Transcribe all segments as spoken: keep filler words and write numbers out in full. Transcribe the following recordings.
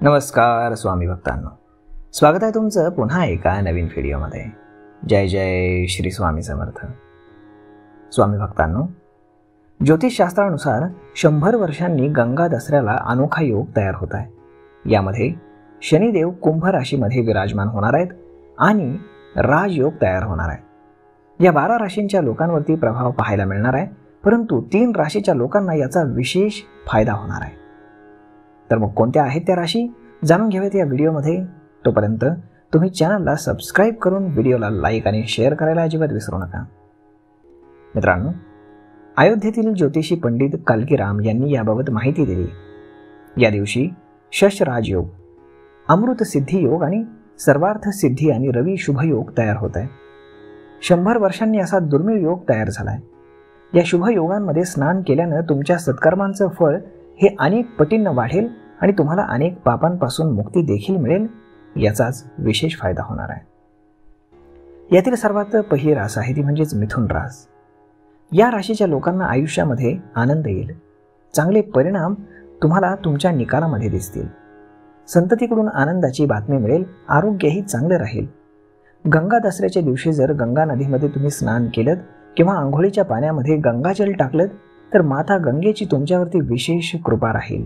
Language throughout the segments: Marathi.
नमस्कार स्वामी भक्तांनो, स्वागत आहे तुमचं पुन्हा एका नवीन व्हिडिओमध्ये. जय जय श्री स्वामी समर्थ. स्वामी भक्तांनो, ज्योतिषशास्त्रानुसार शंभर वर्षांनी गंगा दसऱ्याला अनोखा योग तयार होत आहे. यामध्ये शनिदेव कुंभ राशीमध्ये विराजमान होणार आहेत आणि राजयोग तयार होणार आहे. या बारा राशींच्या लोकांवरती प्रभाव पाहायला मिळणार आहे, परंतु तीन राशीच्या लोकांना याचा विशेष फायदा होणार आहे. तर मग कोणत्या आहेत त्या राशी जाणून घ्याव्यात या व्हिडिओमध्ये. तोपर्यंत तुम्ही चॅनलला सबस्क्राईब करून व्हिडिओला लाईक आणि शेअर करायला अजिबात विसरू नका. मित्रांनो, अयोध्येतील ज्योतिषी पंडित कालकीराम यांनी याबाबत माहिती दिली. या दिवशी शश राजयोग, अमृत सिद्धी योग आणि सर्वार्थ सिद्धी आणि रवी शुभयोग तयार होत आहे. शंभर वर्षांनी असा दुर्मिळ योग तयार झाला आहे. या शुभ योगांमध्ये स्नान केल्यानं तुमच्या सत्कर्मांचं फळ हे अनेक पटींना वाढेल आणि तुम्हाला अनेक पापांपासून मुक्ती देखील मिळेल. याचाच विशेष फायदा होणार आहे. यातील सर्वात पहिली रास आहे ती म्हणजेच मिथुन रास. या राशीच्या लोकांना आयुष्यामध्ये आनंद येईल. चांगले परिणाम तुम्हाला तुमच्या निकालामध्ये दिसतील. संततीकडून आनंदाची बातमी मिळेल. आरोग्यही चांगले राहील. गंगा दसऱ्याच्या दिवशी जर गंगा नदीमध्ये तुम्ही स्नान केलं किंवा आंघोळीच्या पाण्यामध्ये गंगाजल टाकलं तर माता गंगेची तुमच्यावरती विशेष कृपा राहील.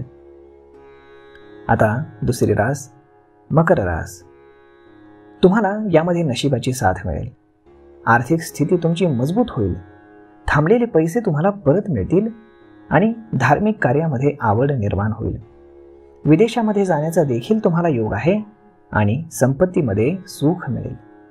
आता दुसरी रास मकर रास. तुम्हाला यामध्ये नशिबाची साथ मिळेल. आर्थिक स्थिती तुमची मजबूत होईल. थांबलेले पैसे तुम्हाला परत मिळतील आणि धार्मिक कार्यामध्ये आवड निर्माण होईल. विदेशामध्ये जाण्याचा देखील तुम्हाला योग आहे आणि संपत्तीमध्ये सुख मिळेल.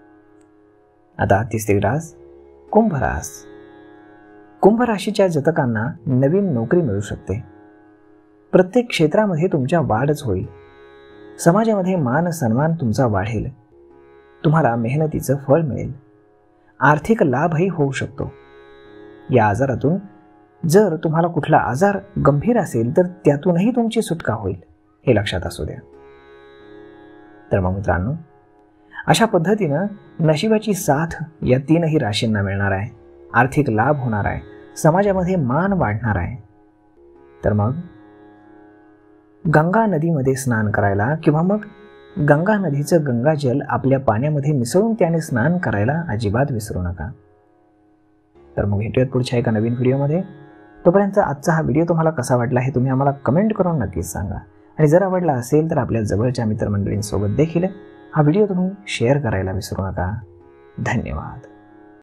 आता तिसरी रास कुंभ रास. कुंभ राशीच्या जातकांना नवीन नोकरी मिळू शकते. प्रत्येक क्षेत्रामध्ये तुमच्या वाढच होईल. समाजामध्ये मान सन्मान तुमचा वाढेल. तुम्हाला मेहनतीचं फळ मिळेल. आर्थिक लाभही होऊ शकतो. या आजारातून जर तुम्हाला कुठला आजार गंभीर असेल तर त्यातूनही तुमची सुटका होईल, हे लक्षात असू द्या. तर मग मित्रांनो, अशा पद्धतीनं नशिबाची साथ या तीनही राशींना मिळणार आहे. आर्थिक लाभ होणार आहे. समाजामध्ये मान वाढणार आहे. तर मग गंगा नदीमध्ये स्नान करायला किंवा मग गंगा नदीचं गंगाजल आपल्या पाण्यामध्ये मिसळून त्याने स्नान करायला अजिबात विसरू नका. तर मग भेटूयात पुढच्या एका नवीन व्हिडिओमध्ये. तोपर्यंत आजचा हा व्हिडिओ तुम्हाला कसा वाटला हे तुम्ही आम्हाला कमेंट करून नक्कीच सांगा. आणि जर आवडला असेल तर आपल्या जवळच्या मित्रमंडळींसोबत देखील हा व्हिडिओ तुम्ही शेअर करायला विसरू नका. धन्यवाद.